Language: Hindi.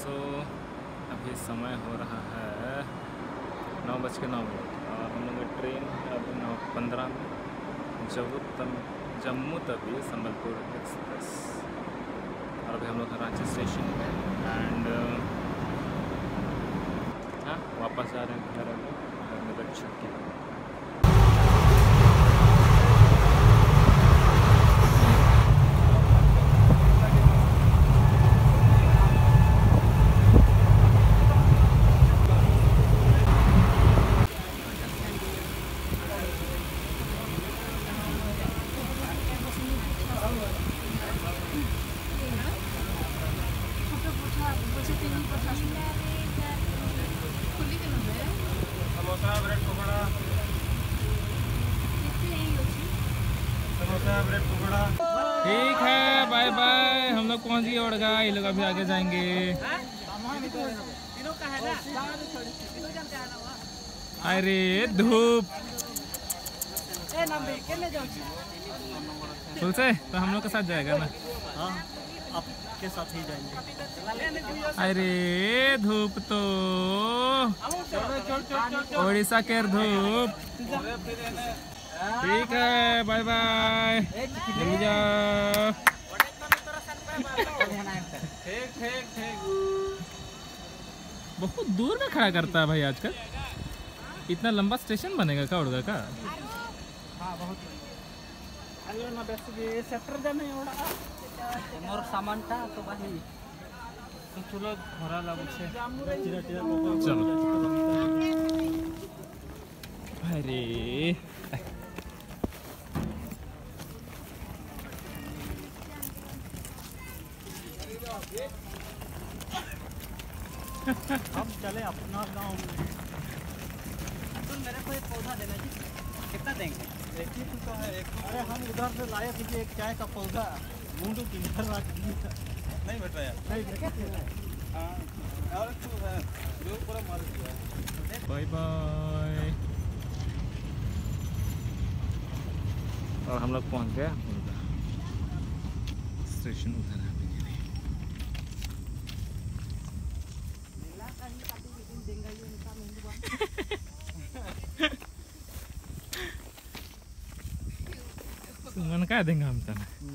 सो अभी समय हो रहा है 9:09 और हम लोग की ट्रेन अभी 9:15 में जम्मू तवी संबलपुर एक्सप्रेस। और अभी हम लोग रांची स्टेशन पे एंड हाँ वापस आ रहे हैं घर में बच्चों की। ठीक है, बाय बाय। हम लोग पहुंच गए ओड़गा, ये लोग अभी आगे जाएंगे। अरे धूप फुल से तो हम लोग के साथ जाएगा ना? हाँ, आपके साथ ही जाएंगे। अरे धूप तो उड़ीसा के धूप। ठीक है, बाय बाय। जल्दी जाओ। बहुत दूर में खड़ा करता है भाई आजकल। इतना लंबा स्टेशन बनेगा का उड़गा का? हाँ बहुत। अरे ना बस ये सेक्टर जाने ओड़ा मोर सामान था तो भाई तो चलो घोड़ा लागू से चलो। अरे हम चले अपना गांव में। तो मेरे को एक पौधा देना जी। कितना देंगे? एक ही तो है एक। अरे हम उधर से लाए थे एक चाय का पौधा, मुंडू किधर रख दिया। नहीं बेटा यार नहीं बेटा। हां और तो है जो पूरा मार दिया। Bye bye. और हम लोग पहुंच गए स्टेशन उधर है। मन का देंगे हम तना